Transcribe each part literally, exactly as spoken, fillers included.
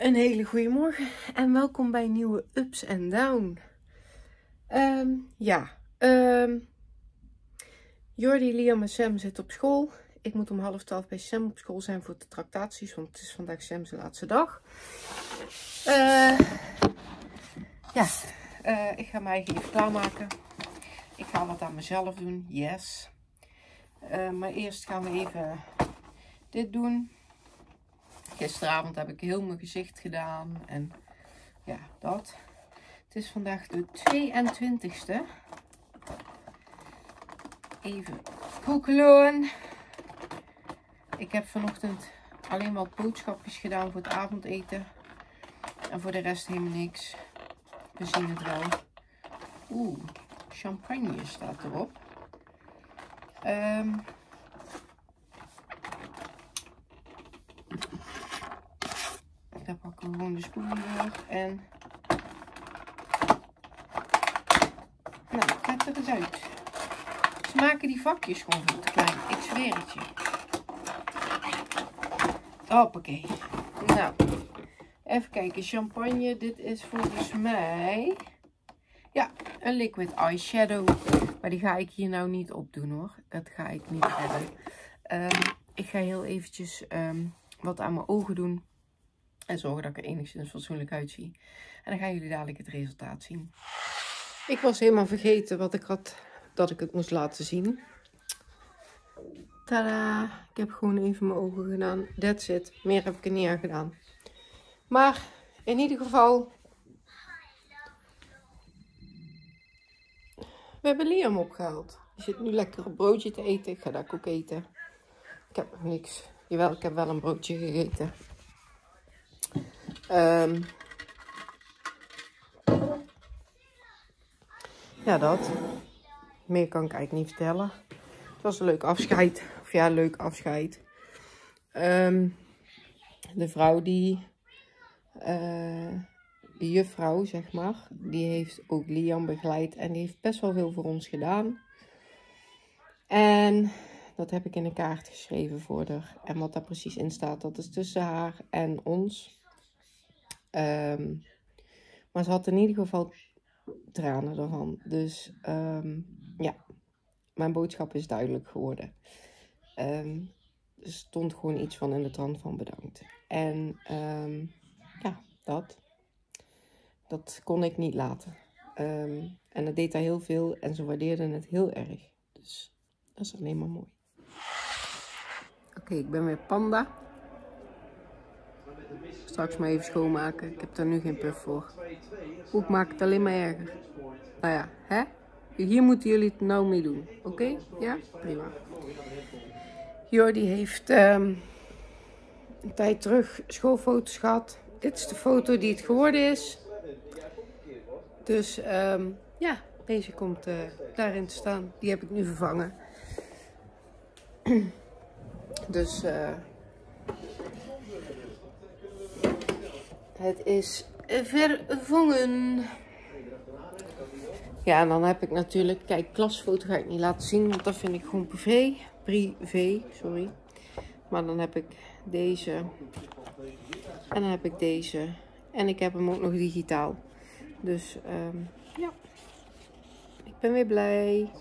Een hele goede morgen en welkom bij nieuwe Ups en Down. Um, ja, um, Jordi, Liam en Sam zitten op school. Ik moet om half twaalf bij Sam op school zijn voor de tractaties, want het is vandaag Sam's laatste dag. Uh, ja, uh, ik ga mij even klaarmaken. Ik ga wat aan mezelf doen, yes. Uh, maar eerst gaan we even dit doen. Gisteravond heb ik heel mijn gezicht gedaan en ja, dat. Het is vandaag de tweeëntwintigste. Even koekelen. Ik heb vanochtend alleen wat boodschapjes gedaan voor het avondeten. En voor de rest helemaal niks. We zien het wel. Oeh, champagne staat erop. Um, Daar pakken we gewoon de spoel door en nou, gaat er eens uit. Ze maken die vakjes gewoon veel te klein, ik zweer het je. Hoppakee. Nou, even kijken, champagne, dit is volgens mij, ja, een liquid eyeshadow. Maar die ga ik hier nou niet opdoen hoor, dat ga ik niet redden. Um, ik ga heel eventjes um, wat aan mijn ogen doen. En zorgen dat ik er enigszins fatsoenlijk uitzie. En dan gaan jullie dadelijk het resultaat zien. Ik was helemaal vergeten wat ik had, dat ik het moest laten zien. Tada! Ik heb gewoon even mijn ogen gedaan. That's it. Meer heb ik er niet aan gedaan. Maar in ieder geval. We hebben Liam opgehaald. Die zit nu lekker een broodje te eten. Ik ga dat ook eten. Ik heb nog niks. Jawel, ik heb wel een broodje gegeten. Um, ja, dat. Meer kan ik eigenlijk niet vertellen. Het was een leuk afscheid. Of ja, leuk afscheid. Um, de vrouw die... Uh, de juffrouw, zeg maar. Die heeft ook Liam begeleid. En die heeft best wel veel voor ons gedaan. En... dat heb ik in een kaart geschreven voor haar. En wat daar precies in staat, dat is tussen haar en ons. Um, maar ze had in ieder geval tranen ervan. Dus um, ja, mijn boodschap is duidelijk geworden. Um, er stond gewoon iets van in de trant van bedankt. En um, ja, dat. Dat kon ik niet laten. Um, en het deed haar heel veel en ze waardeerden het heel erg. Dus dat is alleen maar mooi. Oké, okay, ik ben weer Panda. Straks maar even schoonmaken. Ik heb daar nu geen puff voor. Oeh, ik maak het alleen maar erger. Nou ja, hè? Hier moeten jullie het nou mee doen. Oké? Okay? Ja? Prima. Jordi heeft um, een tijd terug schoolfoto's gehad. Dit is de foto die het geworden is. Dus um, ja, deze komt uh, daarin te staan. Die heb ik nu vervangen. Dus uh, het is vervangen. Ja, en dan heb ik natuurlijk, kijk, klasfoto ga ik niet laten zien, want dat vind ik gewoon privé. Privé, sorry. Maar dan heb ik deze. En dan heb ik deze. En ik heb hem ook nog digitaal. Dus um, ja, ik ben weer blij.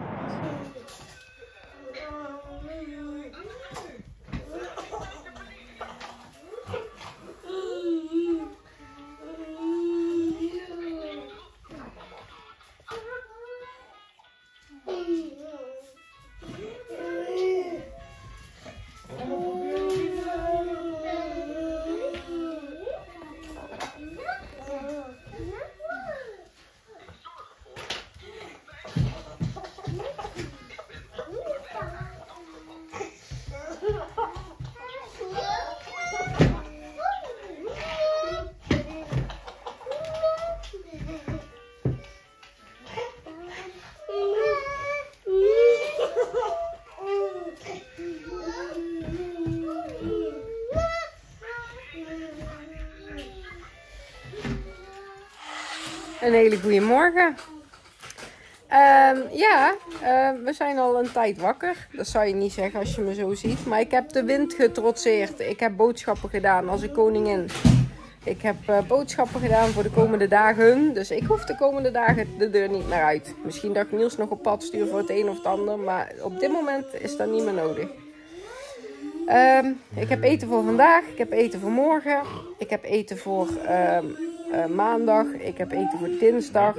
Een hele goede morgen. Um, ja, uh, we zijn al een tijd wakker. Dat zou je niet zeggen als je me zo ziet. Maar ik heb de wind getrotseerd. Ik heb boodschappen gedaan als een koningin. Ik heb uh, boodschappen gedaan voor de komende dagen. Dus ik hoef de komende dagen de deur niet meer uit. Misschien dat ik Niels nog op pad stuur voor het een of het ander. Maar op dit moment is dat niet meer nodig. Um, ik heb eten voor vandaag. Ik heb eten voor morgen. Ik heb eten voor um, uh, maandag. Ik heb eten voor dinsdag.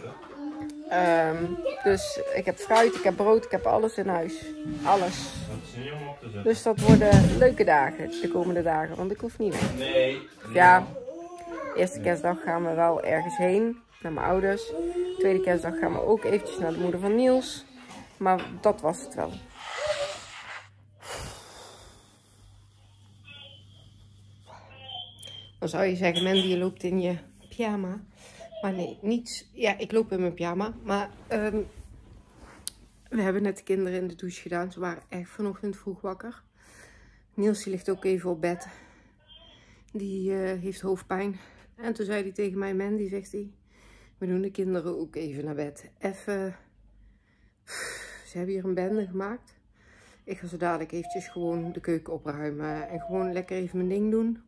Um, dus ik heb fruit, ik heb brood, ik heb alles in huis. Alles. Dus dat worden leuke dagen, de komende dagen. Want ik hoef niet weg. Nee. Ja, eerste kerstdag gaan we wel ergens heen. Naar mijn ouders. Tweede kerstdag gaan we ook eventjes naar de moeder van Niels. Maar dat was het wel. Dan zou je zeggen, Mandy, je loopt in je pyjama. Maar nee, niets. Ja, ik loop in mijn pyjama. Maar um, we hebben net de kinderen in de douche gedaan. Ze waren echt vanochtend vroeg wakker. Niels die ligt ook even op bed. Die uh, heeft hoofdpijn. En toen zei hij tegen mij, Mandy, zegt hij, we doen de kinderen ook even naar bed. Even. Ze hebben hier een bende gemaakt. Ik ga zo dadelijk eventjes gewoon de keuken opruimen. En gewoon lekker even mijn ding doen.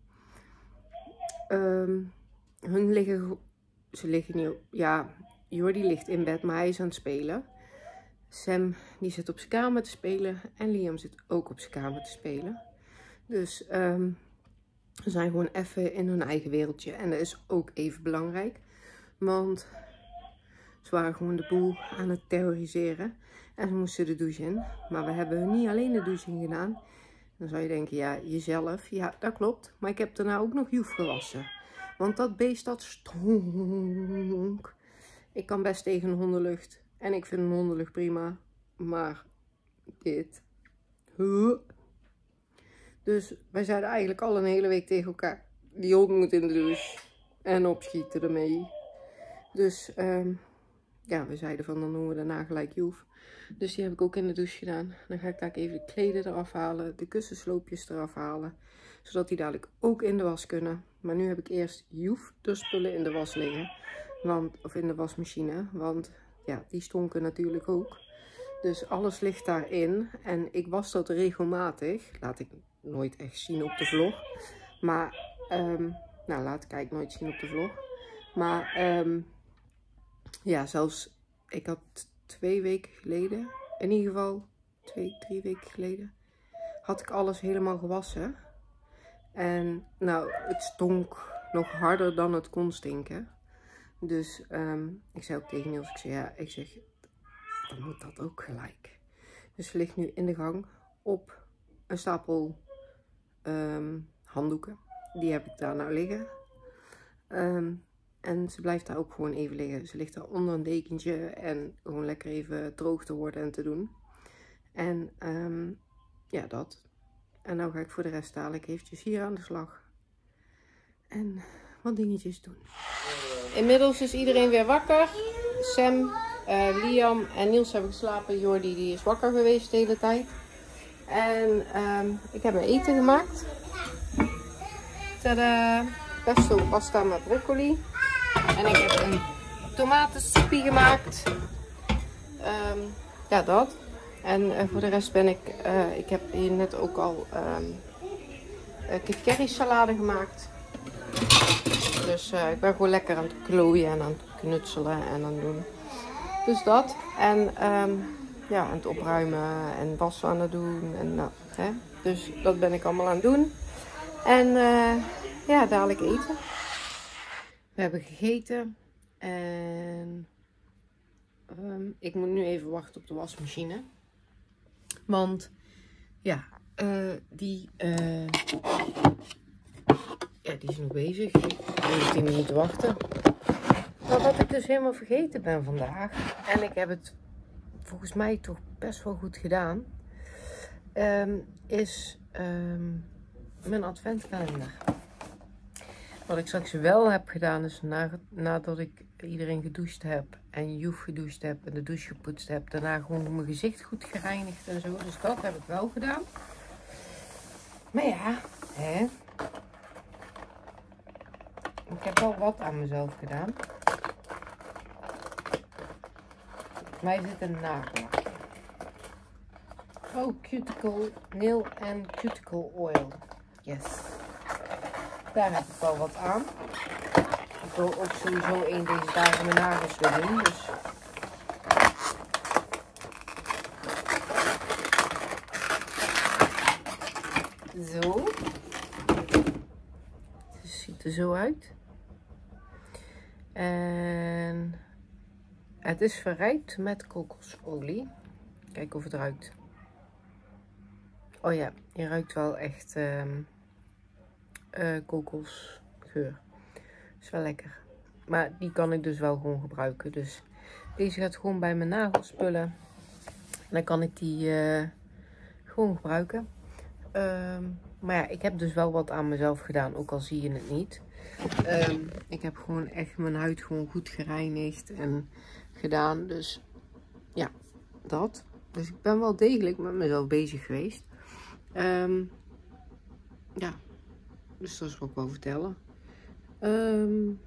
Um, hun liggen... Ze liggen niet op... Ja, Jordi ligt in bed, maar hij is aan het spelen. Sam, die zit op zijn kamer te spelen. En Liam zit ook op zijn kamer te spelen. Dus um, ze zijn gewoon even in hun eigen wereldje. En dat is ook even belangrijk. Want ze waren gewoon de boel aan het terroriseren. En ze moesten de douche in. Maar we hebben niet alleen de douche in gedaan. Dan zou je denken, ja, jezelf. Ja, dat klopt. Maar ik heb daarna ook nog Joef gewassen. Want dat beest, dat stonk. Ik kan best tegen een hondenlucht. En ik vind een hondenlucht prima. Maar dit. Dus wij zeiden eigenlijk al een hele week tegen elkaar. Die hond moet in de douche. En opschieten ermee. Dus um, ja, we zeiden van dan doen we daarna gelijk Joef. Dus die heb ik ook in de douche gedaan. Dan ga ik daar even de kleden eraf halen. De kussensloopjes eraf halen. Zodat die dadelijk ook in de was kunnen. Maar nu heb ik eerst Joef de spullen in de was liggen. Want, of in de wasmachine. Want ja, die stonken natuurlijk ook. Dus alles ligt daarin. En ik was dat regelmatig. Laat ik nooit echt zien op de vlog. Maar, um, nou laat ik eigenlijk nooit zien op de vlog. Maar, um, ja, zelfs, ik had twee weken geleden. In ieder geval, twee, drie weken geleden. Had ik alles helemaal gewassen. En nou, het stonk nog harder dan het kon stinken. Dus um, ik zei ook tegen Niels, ik zei ja, ik zeg, dan moet dat ook gelijk. Dus ze ligt nu in de gang op een stapel um, handdoeken. Die heb ik daar nou liggen. Um, en ze blijft daar ook gewoon even liggen. Ze ligt daar onder een dekentje en gewoon lekker even droog te worden en te doen. En um, ja, dat. En nou ga ik voor de rest dadelijk eventjes hier aan de slag. En wat dingetjes doen. Inmiddels is iedereen weer wakker. Sam, uh, Liam en Niels hebben geslapen. Jordi die is wakker geweest de hele tijd. En um, ik heb mijn eten gemaakt. Tada! Pesto pasta met broccoli. En ik heb een tomatensoepie gemaakt. Um, ja, dat. En uh, voor de rest ben ik, uh, ik heb hier net ook al um, uh, curry salade gemaakt. Dus uh, ik ben gewoon lekker aan het klooien en aan het knutselen en aan het doen. Dus dat. En um, ja, aan het opruimen en wassen aan het doen. En, nou, hè. Dus dat ben ik allemaal aan het doen. En uh, ja, dadelijk eten. We hebben gegeten. En um, ik moet nu even wachten op de wasmachine. Want ja, uh, die, uh, ja, die is nog bezig. Ik moet tien minuten wachten. Maar wat ik dus helemaal vergeten ben vandaag. En ik heb het volgens mij toch best wel goed gedaan. Um, is um, mijn adventkalender. Wat ik straks wel heb gedaan is na, nadat ik iedereen gedoucht heb en Joef gedoucht heb en de douche gepoetst heb. Daarna gewoon mijn gezicht goed gereinigd en zo. Dus dat heb ik wel gedaan. Maar ja, hè. Ik heb wel wat aan mezelf gedaan. Voor mij zit een nagellakje. Oh, cuticle nail en cuticle oil. Yes. Daar heb ik wel wat aan. Ik wil ook sowieso een deze dagen mijn nagels weer doen. Dus zo. Het ziet er zo uit. En het is verrijkt met kokosolie. Kijk of het ruikt. Oh ja, je ruikt wel echt uh, uh, kokosgeur. Is wel lekker. Maar die kan ik dus wel gewoon gebruiken. Dus deze gaat gewoon bij mijn nagelspullen. En dan kan ik die uh, gewoon gebruiken. Um, maar ja, ik heb dus wel wat aan mezelf gedaan. Ook al zie je het niet. Um, ik heb gewoon echt mijn huid gewoon goed gereinigd en gedaan. Dus ja, dat. Dus ik ben wel degelijk met mezelf bezig geweest. Um, ja, dus dat wil ik wel vertellen. Um,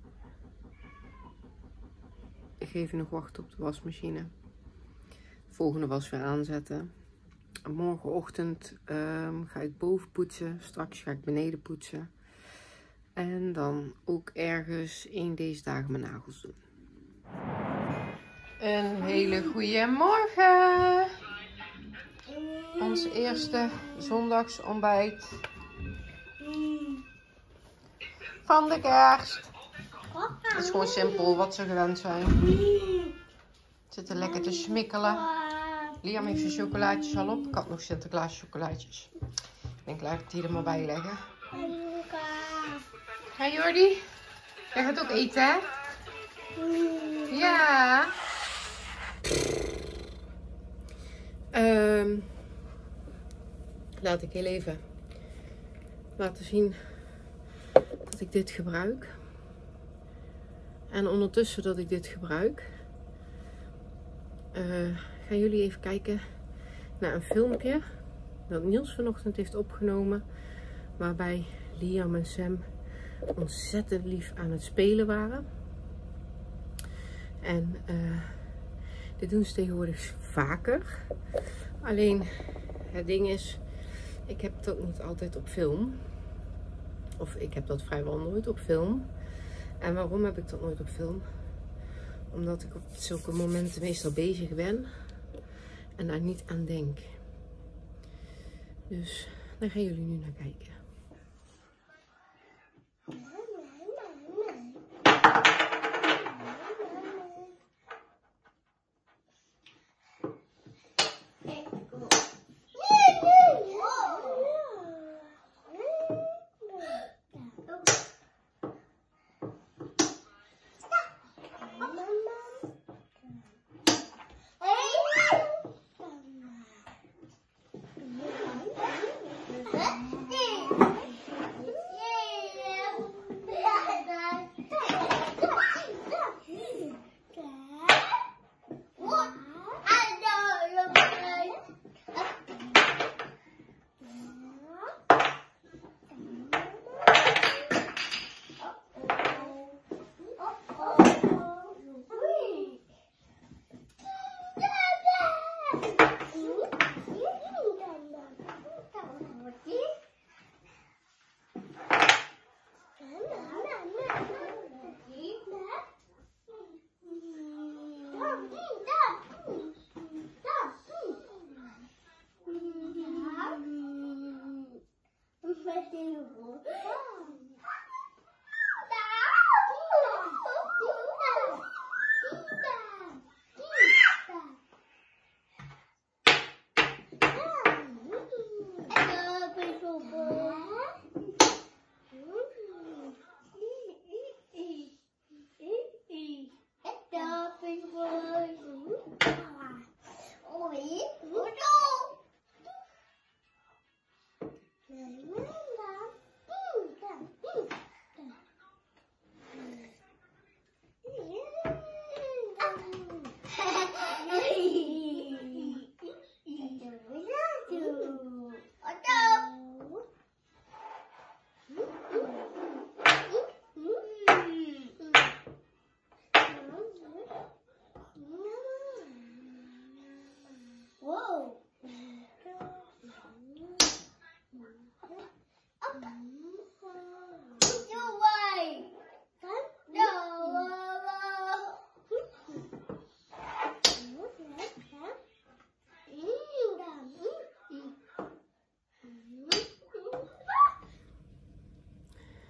ik ga even nog wachten op de wasmachine. De volgende was weer aanzetten. Morgenochtend um, ga ik boven poetsen. Straks ga ik beneden poetsen. En dan ook ergens één deze dagen mijn nagels doen. Een hele goede morgen. Ons eerste zondagsontbijt van de kerst. Het is gewoon simpel wat ze gewend zijn. Zitten lekker te smikkelen. Liam heeft zijn chocolaatjes al op. Ik had nog Sinterklaas chocolaatjes. Ik denk, laat ik die er maar bij leggen. Hi Jordi. Jij gaat ook eten, hè? Ja. Um, laat ik heel even laten zien dat ik dit gebruik. En ondertussen dat ik dit gebruik, uh, gaan jullie even kijken naar een filmpje dat Niels vanochtend heeft opgenomen. Waarbij Liam en Sam ontzettend lief aan het spelen waren. En uh, dit doen ze tegenwoordig vaker. Alleen het ding is, ik heb dat niet altijd op film. Of ik heb dat vrijwel nooit op film. En waarom heb ik dat nooit op film? Omdat ik op zulke momenten meestal bezig ben en daar niet aan denk. Dus daar gaan jullie nu naar kijken.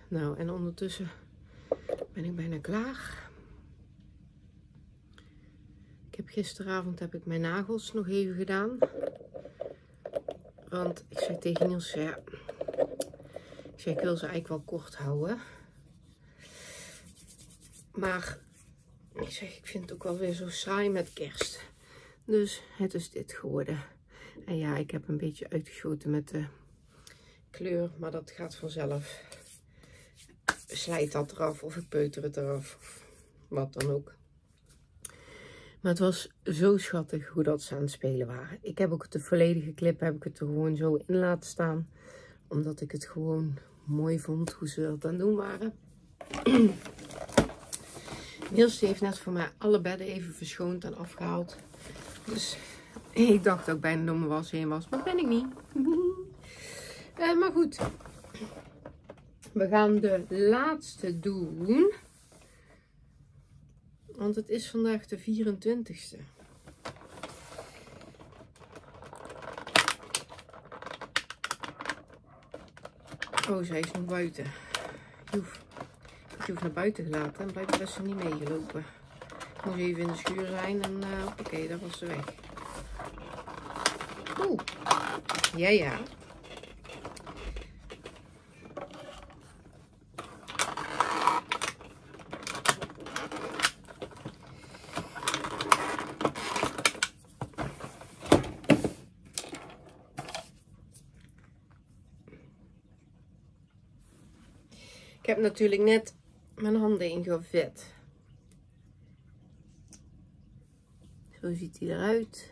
Nou, en ondertussen ben ik bijna klaar. Ik heb gisteravond heb ik mijn nagels nog even gedaan. Want ik zei tegen Niels, ja, ik zei, ik wil ze eigenlijk wel kort houden. Maar ik zeg, ik vind het ook wel weer zo saai met kerst. Dus het is dit geworden. En ja, ik heb een beetje uitgeschoten met de kleur, maar dat gaat vanzelf. Slijt dat eraf of ik peuter het eraf. Of wat dan ook. Maar het was zo schattig hoe dat ze aan het spelen waren. Ik heb ook de volledige clip heb ik het er gewoon zo in laten staan. Omdat ik het gewoon mooi vond hoe ze dat aan het doen waren. Niels heeft net voor mij alle bedden even verschoond en afgehaald. Dus ik dacht dat ik bijna door mijn was heen was. Maar dat ben ik niet. uh, maar goed. We gaan de laatste doen. Want het is vandaag de vierentwintigste. Oh, zij is nog buiten. Je hoeft, je hoeft naar buiten gelaten en blijkbaar is ze niet meegelopen. Ik moest even in de schuur zijn en uh, oké, okay, daar was ze weg. Oeh. Ja, ja. Ik heb natuurlijk net mijn handen ingevet. Zo ziet hij eruit.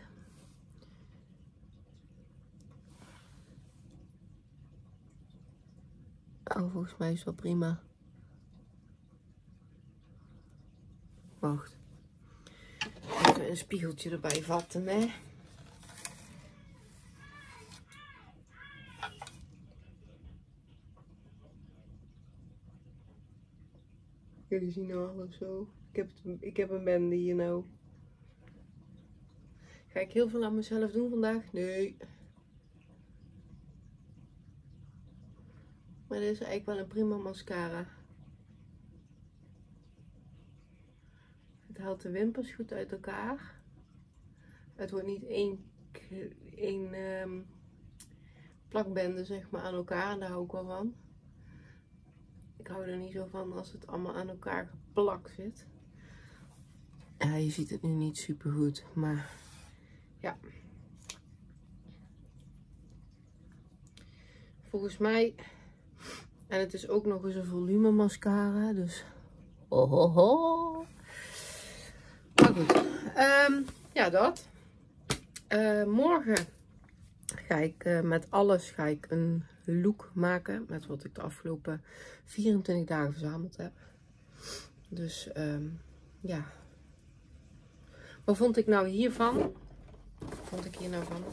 Oh, volgens mij is het wel prima. Wacht. Even een spiegeltje erbij vatten, hè. Jullie zien nou alles zo. Ik heb, het, ik heb een bende hier nou. Ga ik heel veel aan mezelf doen vandaag? Nee. Maar dit is eigenlijk wel een prima mascara. Het haalt de wimpers goed uit elkaar. Het wordt niet één, één um, plakbende zeg maar aan elkaar. En daar hou ik wel van. Ik hou er niet zo van als het allemaal aan elkaar geplakt zit. Ja, je ziet het nu niet super goed, maar ja. Volgens mij, en het is ook nog eens een volume mascara, dus oh, oh, oh. Maar goed, um, ja dat. Uh, morgen ga ik uh, met alles ga ik een look maken met wat ik de afgelopen vierentwintig dagen verzameld heb. Dus um, ja. Wat vond ik nou hiervan? Wat vond ik hier nou van?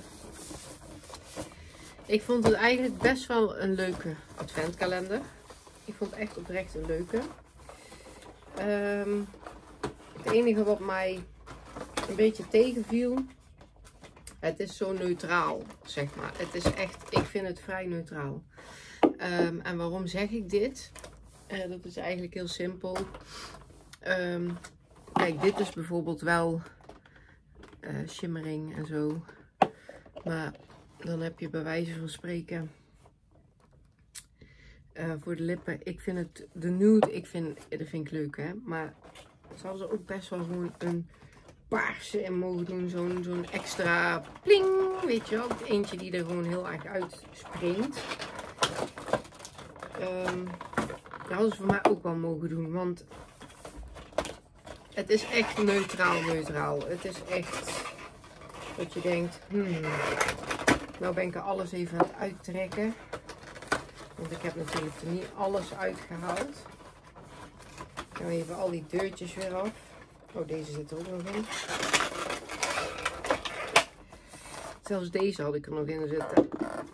Ik vond het eigenlijk best wel een leuke adventkalender. Ik vond het echt oprecht een leuke. Um, het enige wat mij een beetje tegenviel. Het is zo neutraal, zeg maar. Het is echt, ik vind het vrij neutraal. Um, en waarom zeg ik dit? Uh, dat is eigenlijk heel simpel. Um, kijk, dit is bijvoorbeeld wel uh, shimmering en zo. Maar dan heb je bij wijze van spreken uh, voor de lippen. Ik vind het, de nude, ik vind, dat vind ik leuk hè. Maar zou ze ook best wel gewoon een paarse in mogen doen. Zo'n zo'n extra pling, weet je wel. Eentje die er gewoon heel erg uitspringt. Um, dat hadden ze voor mij ook wel mogen doen. Want het is echt neutraal neutraal. Het is echt dat je denkt, hmm, nou ben ik er alles even aan het uittrekken. Want ik heb natuurlijk er niet alles uitgehaald. Dan even al die deurtjes weer af. Oh, deze zit er ook nog in. Zelfs deze had ik er nog in zitten.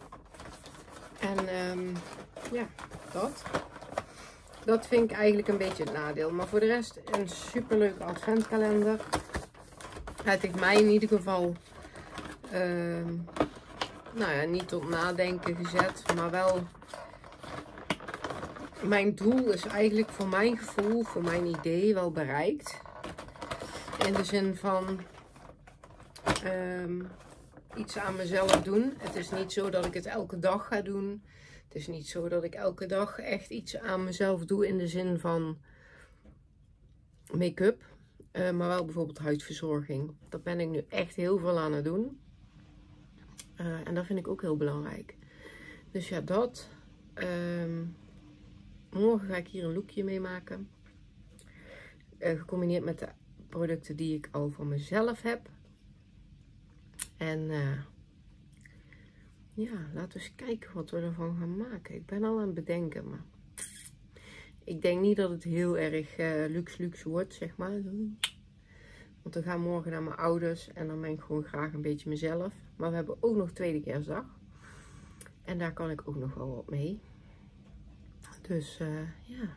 En um, ja, dat. Dat vind ik eigenlijk een beetje het nadeel. Maar voor de rest een superleuke adventkalender. Het heeft mij in ieder geval um, nou ja, niet tot nadenken gezet. Maar wel mijn doel is eigenlijk voor mijn gevoel, voor mijn idee wel bereikt. In de zin van um, iets aan mezelf doen. Het is niet zo dat ik het elke dag ga doen. Het is niet zo dat ik elke dag echt iets aan mezelf doe in de zin van make-up. Uh, maar wel bijvoorbeeld huidverzorging. Dat ben ik nu echt heel veel aan het doen. Uh, en dat vind ik ook heel belangrijk. Dus ja, dat. Um, morgen ga ik hier een lookje mee maken. Uh, gecombineerd met de producten die ik al voor mezelf heb. En uh, ja, laten we eens kijken wat we ervan gaan maken. Ik ben al aan het bedenken, maar ik denk niet dat het heel erg uh, luxe luxe wordt, zeg maar. Want we gaan morgen naar mijn ouders en dan ben ik gewoon graag een beetje mezelf. Maar we hebben ook nog tweede kerstdag. En daar kan ik ook nog wel wat mee. Dus uh, ja.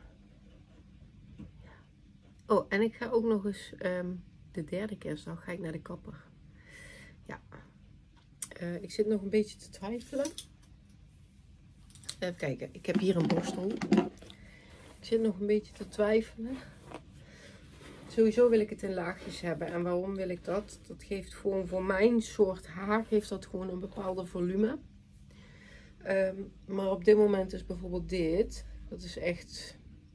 Oh, en ik ga ook nog eens um, de derde kerstdag ga ik naar de kapper. Ja. Uh, ik zit nog een beetje te twijfelen. Even kijken, ik heb hier een borstel. Ik zit nog een beetje te twijfelen. Sowieso wil ik het in laagjes hebben. En waarom wil ik dat? Dat geeft gewoon voor mijn soort haar geeft dat gewoon een bepaalde volume. Um, maar op dit moment is bijvoorbeeld dit. Dat is echt...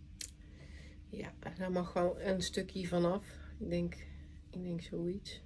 Ja, daar mag wel een stukje vanaf. Ik denk, ik denk zoiets.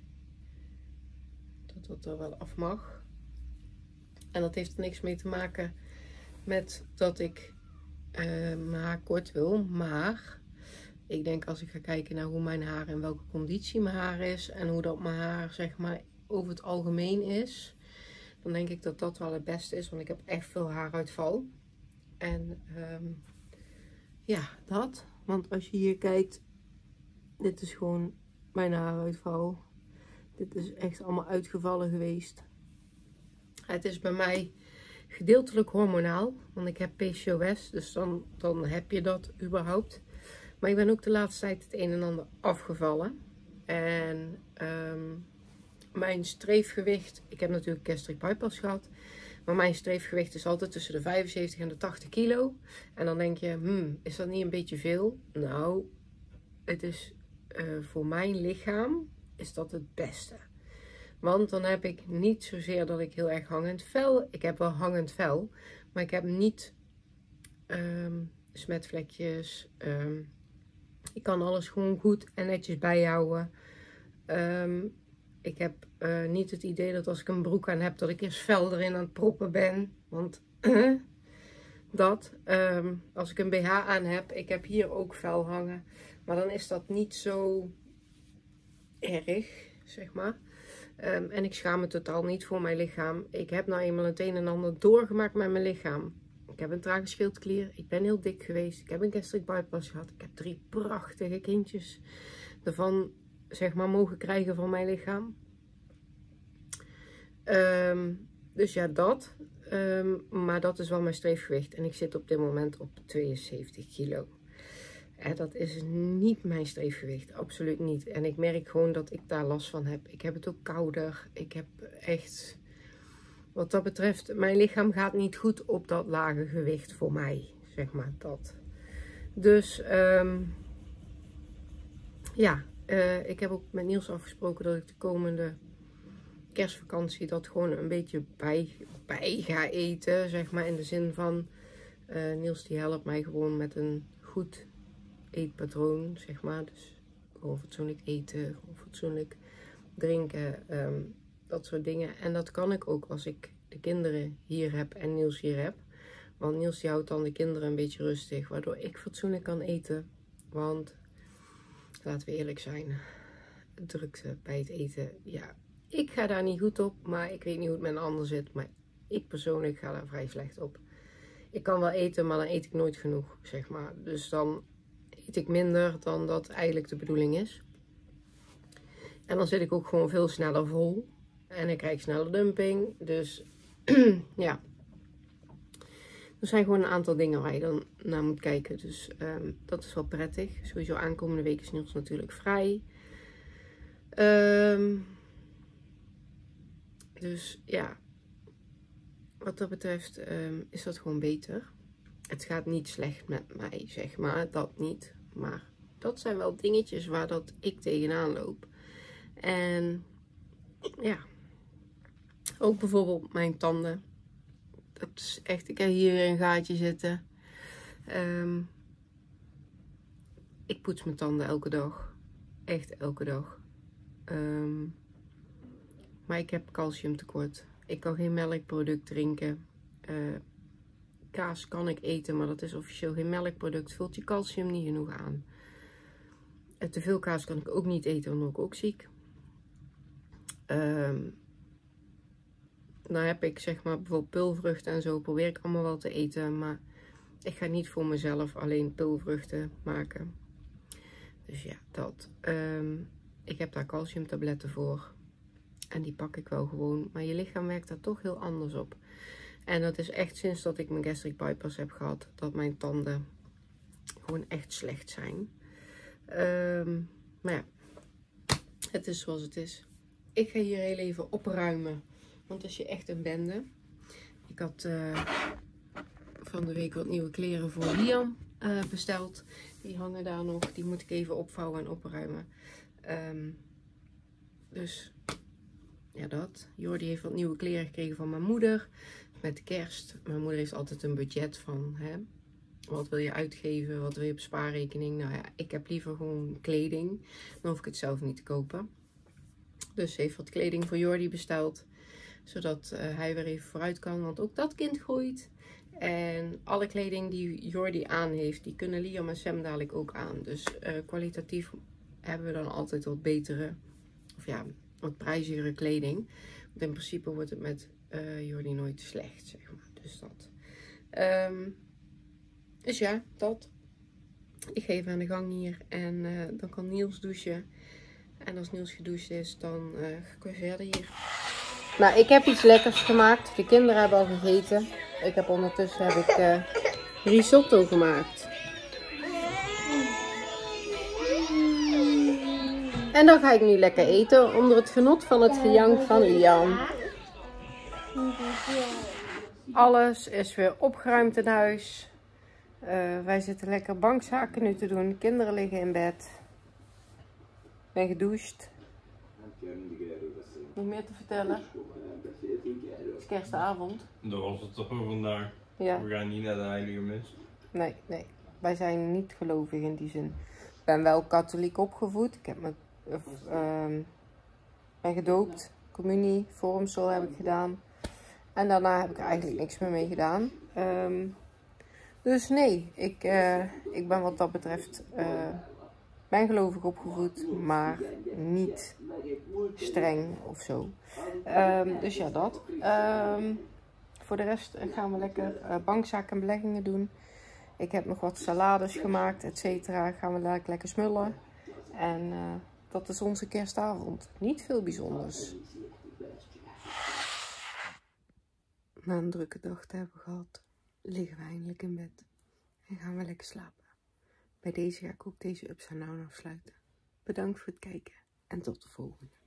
Dat dat er wel af mag. En dat heeft er niks mee te maken met dat ik uh, mijn haar kort wil. Maar ik denk als ik ga kijken naar hoe mijn haar en welke conditie mijn haar is. En hoe dat mijn haar zeg maar over het algemeen is. Dan denk ik dat dat wel het beste is. Want ik heb echt veel haaruitval. En um, ja, dat. Want als je hier kijkt. Dit is gewoon mijn haaruitval. Dit is echt allemaal uitgevallen geweest. Het is bij mij gedeeltelijk hormonaal. Want ik heb P C O S. Dus dan, dan heb je dat überhaupt. Maar ik ben ook de laatste tijd het een en ander afgevallen. En um, mijn streefgewicht. Ik heb natuurlijk gastric bypass gehad. Maar mijn streefgewicht is altijd tussen de vijfenzeventig en de tachtig kilo. En dan denk je, hmm, is dat niet een beetje veel? Nou, het is uh, voor mijn lichaam is dat het beste. Want dan heb ik niet zozeer dat ik heel erg hangend vel. Ik heb wel hangend vel. Maar ik heb niet um, smetvlekjes. Um, ik kan alles gewoon goed en netjes bijhouden. Um, ik heb uh, niet het idee dat als ik een broek aan heb, dat ik eerst vel erin aan het proppen ben. Want uh, dat, um, als ik een B H aan heb, ik heb hier ook vel hangen. Maar dan is dat niet zo erg, zeg maar. Um, en ik schaam me totaal niet voor mijn lichaam. Ik heb nou eenmaal het een en ander doorgemaakt met mijn lichaam. Ik heb een trage schildklier. Ik ben heel dik geweest. Ik heb een gastric bypass gehad. Ik heb drie prachtige kindjes ervan, zeg maar, mogen krijgen van mijn lichaam. Um, dus ja, dat. Um, maar dat is wel mijn streefgewicht. En ik zit op dit moment op tweeënzeventig kilo. En dat is niet mijn streefgewicht. Absoluut niet. En ik merk gewoon dat ik daar last van heb. Ik heb het ook kouder. Ik heb echt... Wat dat betreft, mijn lichaam gaat niet goed op dat lage gewicht voor mij. Zeg maar dat. Dus, um, ja. Uh, ik heb ook met Niels afgesproken dat ik de komende kerstvakantie dat gewoon een beetje bij, bij ga eten. Zeg maar in de zin van, uh, Niels die helpt mij gewoon met een goed eetpatroon, zeg maar. Dus gewoon fatsoenlijk eten, gewoon fatsoenlijk drinken, um, dat soort dingen. En dat kan ik ook als ik de kinderen hier heb en Niels hier heb. Want Niels die houdt dan de kinderen een beetje rustig, waardoor ik fatsoenlijk kan eten. Want, laten we eerlijk zijn, drukte bij het eten, ja, ik ga daar niet goed op. Maar ik weet niet hoe het met een ander zit, maar ik persoonlijk ga daar vrij slecht op. Ik kan wel eten, maar dan eet ik nooit genoeg, zeg maar. Dus dan eet ik minder dan dat eigenlijk de bedoeling is. En dan zit ik ook gewoon veel sneller vol. En ik krijg sneller dumping. Dus ja. Er zijn gewoon een aantal dingen waar je dan naar moet kijken. Dus um, dat is wel prettig. Sowieso aankomende week is Niels natuurlijk vrij. Um, dus ja. Wat dat betreft um, is dat gewoon beter. het gaat niet slecht met mij, zeg maar. Dat niet. Maar dat zijn wel dingetjes waar dat ik tegenaan loop. En ja. Ook bijvoorbeeld mijn tanden. Dat is echt, ik heb hier een gaatje zitten. Um, ik poets mijn tanden elke dag. Echt elke dag. Um, maar ik heb calciumtekort. Ik kan geen melkproduct drinken. Uh, kaas kan ik eten, maar dat is officieel geen melkproduct. Vult je calcium niet genoeg aan. Uh, te veel kaas kan ik ook niet eten, want dan word ik ook ziek. Um, nou heb ik zeg maar bijvoorbeeld peulvruchten en zo. Probeer ik allemaal wel te eten, maar ik ga niet voor mezelf alleen peulvruchten maken. Dus ja, dat. Um, ik heb daar calciumtabletten voor. En die pak ik wel gewoon. Maar je lichaam werkt daar toch heel anders op. En dat is echt sinds dat ik mijn gastric bypass heb gehad. Dat mijn tanden gewoon echt slecht zijn. Um, maar ja. Het is zoals het is. Ik ga hier heel even opruimen. Want het is je echt een bende. Ik had uh, van de week wat nieuwe kleren voor Liam uh, besteld. Die hangen daar nog. Die moet ik even opvouwen en opruimen. Um, dus ja, dat. Jordi heeft wat nieuwe kleren gekregen van mijn moeder. Met de kerst. Mijn moeder heeft altijd een budget van, hè, wat wil je uitgeven? Wat wil je op spaarrekening? Nou ja, ik heb liever gewoon kleding. Dan hoef ik het zelf niet te kopen. Dus ze heeft wat kleding voor Jordi besteld. Zodat uh, hij weer even vooruit kan. Want ook dat kind groeit. En alle kleding die Jordi aan heeft, die kunnen Liam en Sam dadelijk ook aan. Dus uh, kwalitatief hebben we dan altijd wat betere, of ja, wat prijzigere kleding. Want in principe wordt het met uh, Jordi nooit slecht, zeg maar. Dus dat. Um, dus ja, dat. Ik ga even aan de gang hier. En uh, dan kan Niels douchen. En als Niels gedoucht is, dan uh, ga ik weer verder hier. Nou, ik heb iets lekkers gemaakt. De kinderen hebben al gegeten. Ik heb ondertussen heb ik uh, risotto gemaakt. En dan ga ik nu lekker eten onder het genot van het gejank van Liam. Alles is weer opgeruimd in huis. Uh, wij zitten lekker bankzaken nu te doen. De kinderen liggen in bed. Ik ben gedoucht. Nog meer te vertellen? Het is kerstavond. Dat was het toch voor vandaag. Ja. We gaan niet naar de heilige mis. Nee, nee. Wij zijn niet gelovig in die zin. Ik ben wel katholiek opgevoed. Ik heb me, uh, ben gedoopt. Communie, vormsel heb ik gedaan. En daarna heb ik er eigenlijk niks meer mee gedaan. Um, dus nee, ik, uh, ik ben wat dat betreft... Uh, ben gelovig opgevoed, maar niet streng of zo. Um, dus ja, dat. Um, voor de rest gaan we lekker uh, bankzaken en beleggingen doen. Ik heb nog wat salades gemaakt, et cetera. Gaan we lekker, lekker smullen. En uh, dat is onze kerstavond. Niet veel bijzonders. Na een drukke dag te hebben gehad, liggen we eindelijk in bed. En gaan we lekker slapen. Bij deze ga ik ook deze Ups en Downs afsluiten. Bedankt voor het kijken en tot de volgende.